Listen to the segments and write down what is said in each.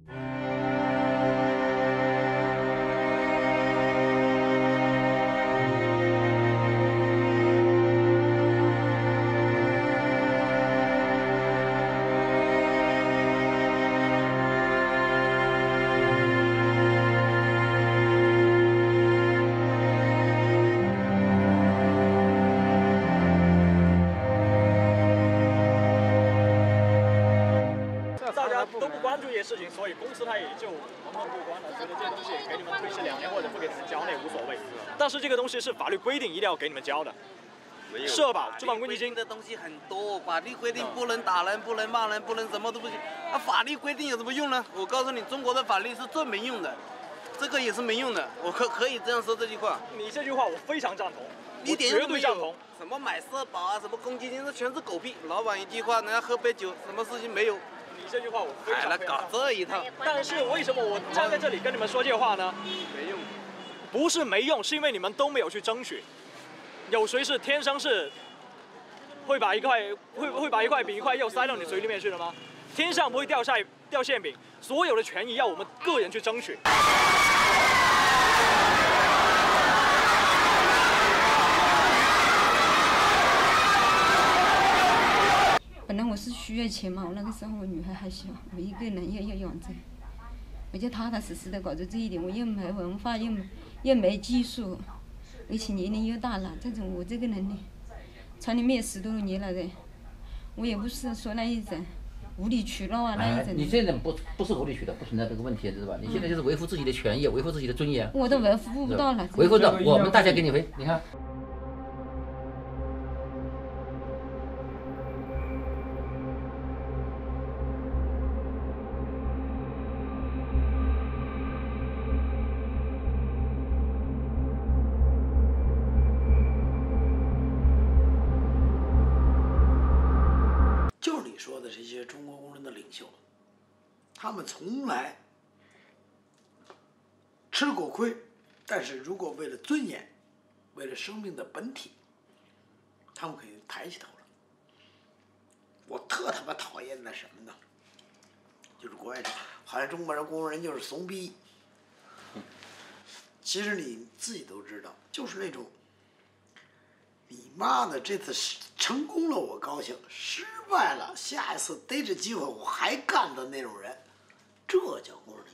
都不关注这些事情，所以公司它也就蒙混过关了，觉得这些东西给你们推迟2年或者不给你们交那也无所谓。但是这个东西是法律规定一定要给你们交的。社保、住房公积金的东西很多，法律规定不能打人、不能骂人、不能什么都不行。那法律规定有什么用呢？我告诉你，中国的法律是最没用的，这个也是没用的。我可以这样说这句话。 你这句话我非常赞同， 一点绝对赞同。 什么买社保啊，什么公积金，这全是狗屁。老板一句话，人家喝杯酒，什么事情没有？ 你这句话我非常来搞这一套， 但是为什么我站在这里跟你们说这话呢？ 没用， 不是没用，是因为你们都没有去争取。有谁是天生是会把一块比一块肉塞到你嘴里面去的吗？天上不会掉馅饼，所有的权益要我们个人去争取。 本来我是需要钱嘛，我那个时候我女孩还小，我一个人要养着，我就踏踏实实的搞着这一点，我又没文化，又没技术，而且年龄又大了，这种我这个能力，厂里面也10多年了的，我也不是说那一种无理取闹啊那一种。 你这种不是无理取闹，不存在这个问题，知道吧？你现在就是维护自己的权益，维护自己的尊严。 我都维护不到了。 维护到我们大家给你回，你看。 就是你说的这些中国工人的领袖，他们从来吃过亏，但是如果为了尊严，为了生命的本体，他们可以抬起头了。我特他妈讨厌那什么呢？就是国外好像中国人工人就是怂逼。其实你自己都知道，就是那种。 你妈的，这次成功了我高兴，失败了下一次逮着机会我还干的那种人，这叫工人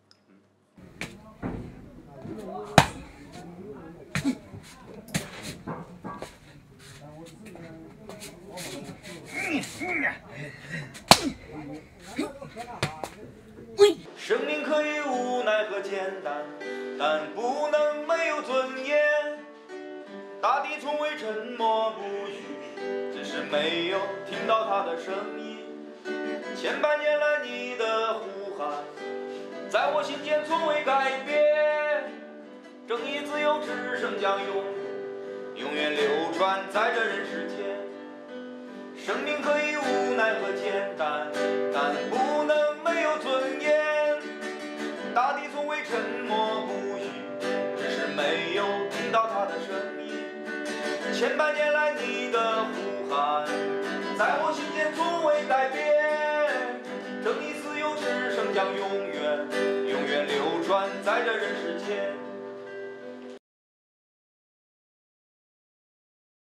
英雄。生命可以无奈和简单，但不能没有尊严。 大地从未沉默不语，只是没有听到它的声音。千百年来，你的呼喊，在我心间从未改变。正义、自由、之声将永远流传在这人世间。生命可以无奈和简单，但不能没有尊严。大地从未沉默不语，只是没有听到它的声音。 千百年来，你的呼喊，在我心间从未改变。正义、自由、之声将永远流传在这人世间。